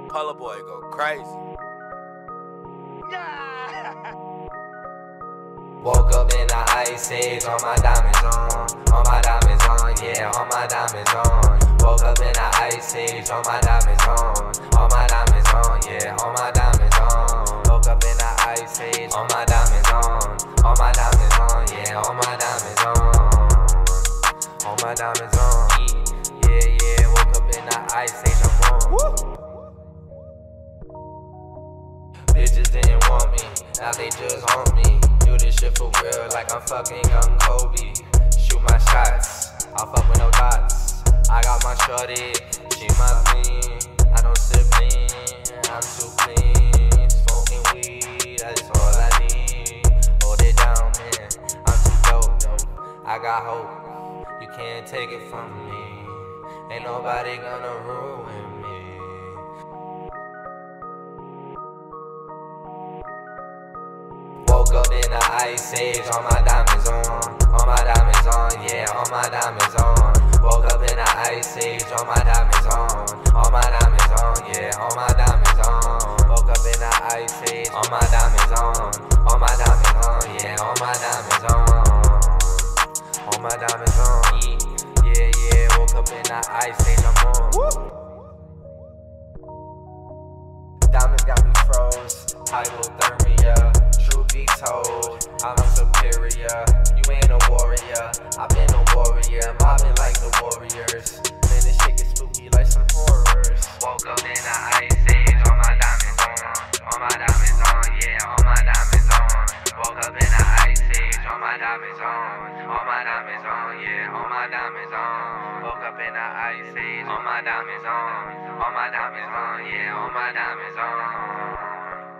Color boy go crazy. Woke up in the ice age, all my diamonds on, all my diamonds on, yeah, all my diamonds on. Woke up in the ice age, all my diamonds on, all my diamonds on, yeah, all my diamonds on. Woke up in the ice age, all my diamonds on, all my diamonds on, yeah, all my diamonds on, all my diamonds on. Yeah, yeah, woke up in the ice age, I'm on. Woo! Bitches didn't want me, now they just want me. Do this shit for real like I'm fucking young Kobe. Shoot my shots, I fuck with no dots. I got my shorty, she my queen. I don't sip lean, I'm too clean. Smoking weed, that's all I need. Hold it down, man, I'm too dope. I got hope, you can't take it from me. Ain't nobody gonna ruin me. Woke up in the ice age, all my diamonds on, all my diamonds on, yeah, all my diamonds on. Woke up in the ice age, all my diamonds on, all my diamonds on, yeah, all my diamonds on. Woke up in the ice age, all my diamonds on, all my diamonds on, yeah, all my diamonds on, all my diamonds on. Yeah, yeah, woke up in the ice age, I'm on. Woo! Diamonds got me froze, hypothermia. Truth be told, I'm superior. You ain't a warrior, I've been a warrior. Mobbing like the Warriors. Man, this shit get spooky like some horrors. Woke up in the ice age, all my diamonds on, all my diamonds on, yeah, all my diamonds on. Woke up in the ice age, all my diamonds on, all my diamonds on, yeah, all my diamonds on. Woke up in the ice age, all my diamonds on, all my diamonds on, yeah, all my diamonds on.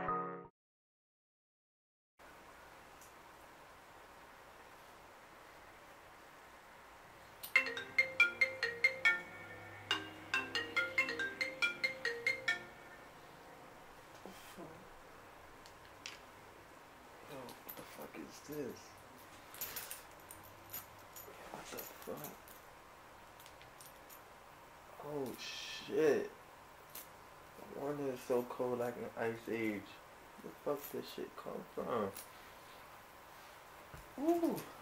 What the fuck is this? What the fuck? Oh shit. No wonder it's so cold like an ice age. Where the fuck this shit come from? Ooh.